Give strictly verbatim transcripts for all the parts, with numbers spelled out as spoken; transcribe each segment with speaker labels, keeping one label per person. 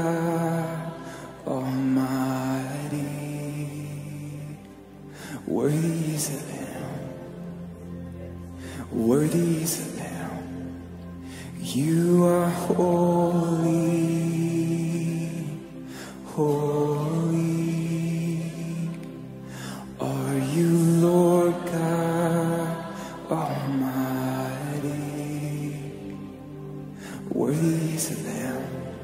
Speaker 1: God Almighty. Worthy is the Lamb, worthy is the Lamb. You are holy, holy are you, Lord God Almighty. Worthy is the Lamb,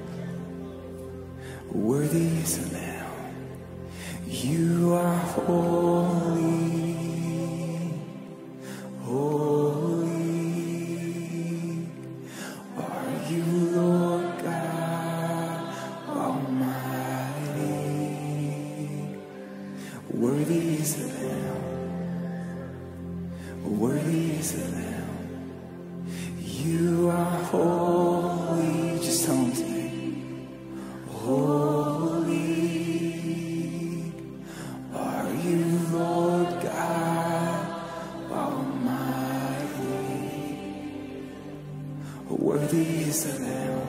Speaker 1: worthy is the Lamb. You are holy, holy are you, Lord God Almighty. Worthy is the Lamb, worthy is the Lamb. You are holy. Just tell him today. Holy are you, Lord God Almighty. Worthy is the Lamb,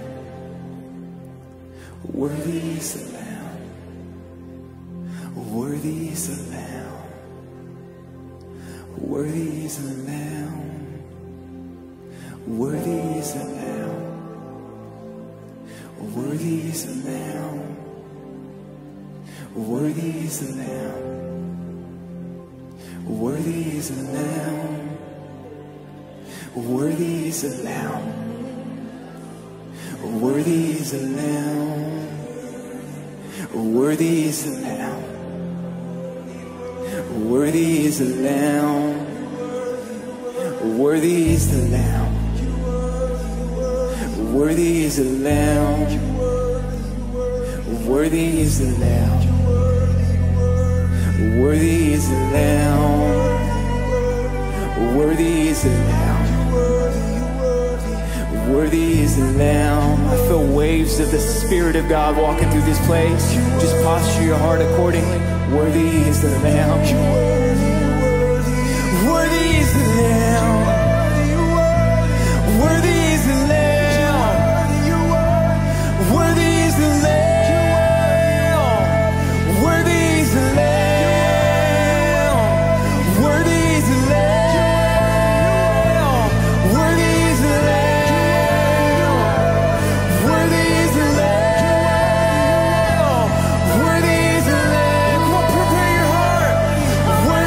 Speaker 1: worthy is the Lamb, worthy is the Lamb, worthy is the Lamb, worthy is the Lamb, worthy is the Lamb, worthy is the Lamb, worthy is the Lamb, worthy is the Lamb, worthy is the Lamb, worthy is the Lamb, worthy is the Lamb, worthy is the Lamb, worthy is the Lamb, worthy is the Lamb, worthy is the Lamb, worthy is the Lamb, worthy is the Lamb. I feel waves of the Spirit of God walking through this place. Just posture your heart accordingly. Worthy is the Lamb, worthy is the Lamb, worthy is the Lamb, worthy is the Lamb, worthy is the Lamb, worthy is the Lamb, worthy is the Lamb, worthy is the Lamb, worthy is the Lamb. Come on, prepare your heart.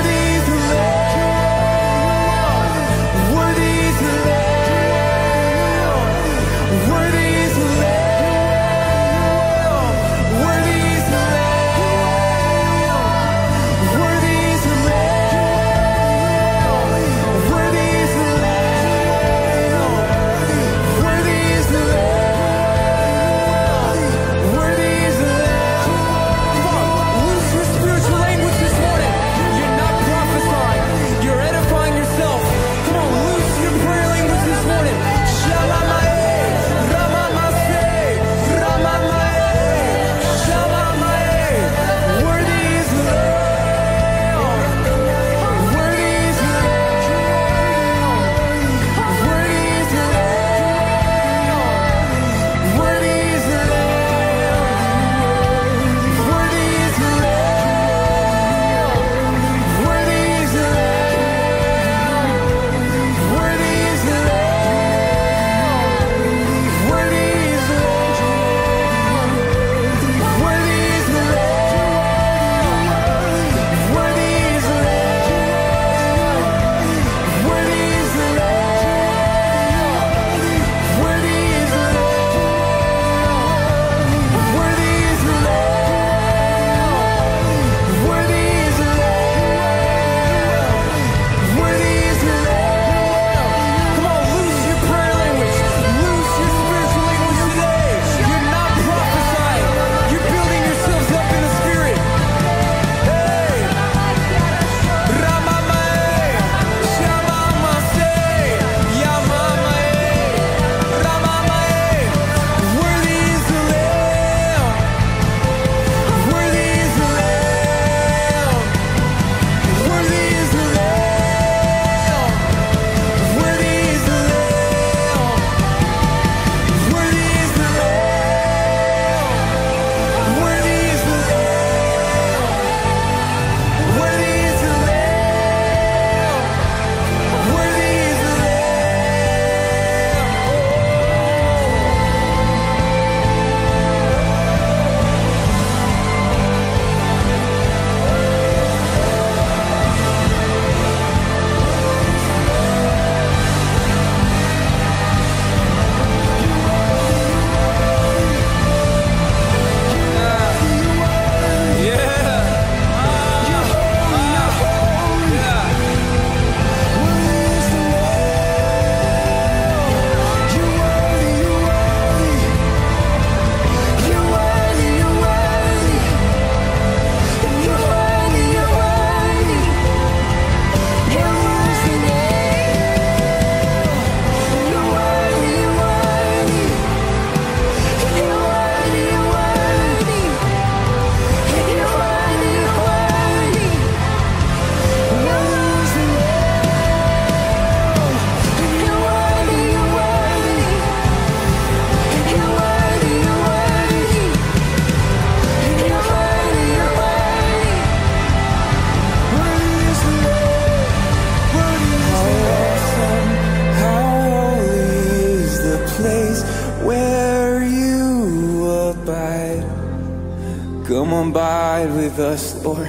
Speaker 1: abide. Come abide with us, Lord.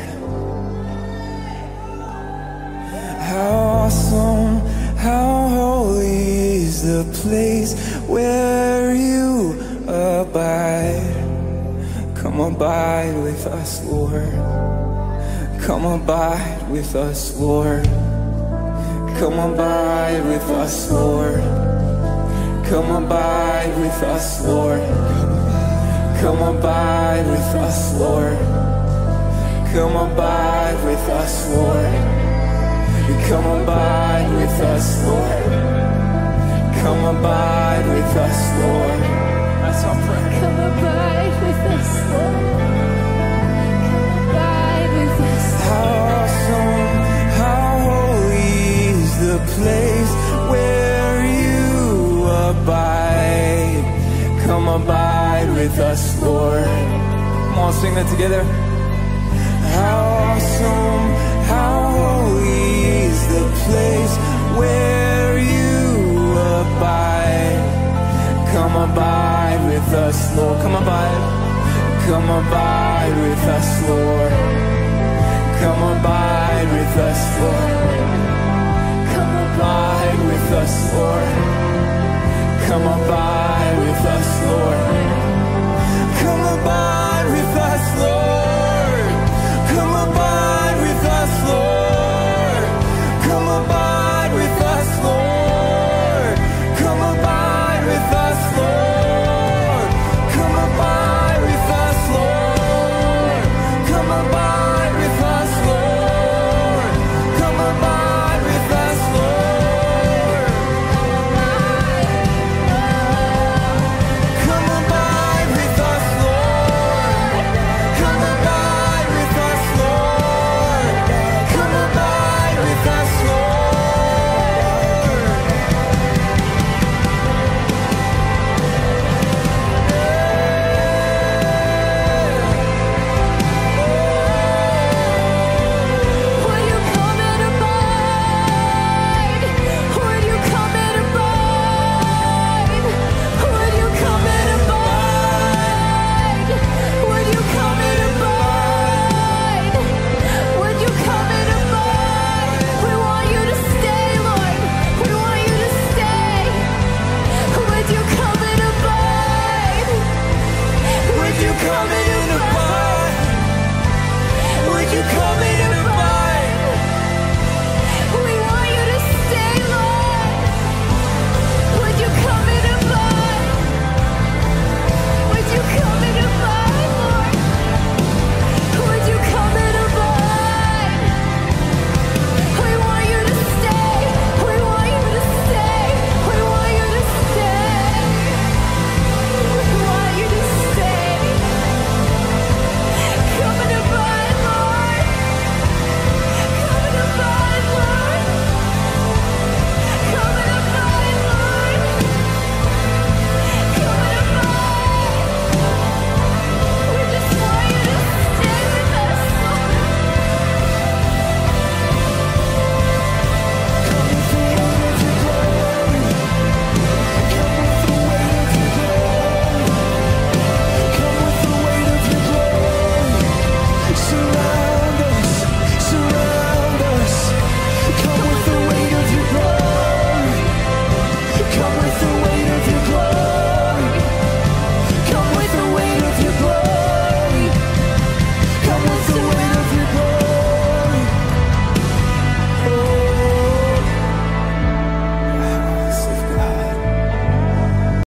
Speaker 1: How awesome, how holy is the place where you abide. Come abide with us, Lord. Come abide with us, Lord. Come abide with us, Lord. Come abide with us, Lord. Come abide with us, Lord. Come abide with us, Lord. Come abide with us, Lord. Come abide with us, Lord. That's our prayer.
Speaker 2: Come abide with us, Lord. Come abide with us.
Speaker 1: How awesome, how holy is the place where you abide. Come abide with us, Lord. Come on, sing that together. How awesome, how holy is the place where you abide. Come abide with us, Lord. Come abide. Come abide with us, Lord. Come abide with us, Lord. Come abide with us, Lord. Come abide with us, Lord.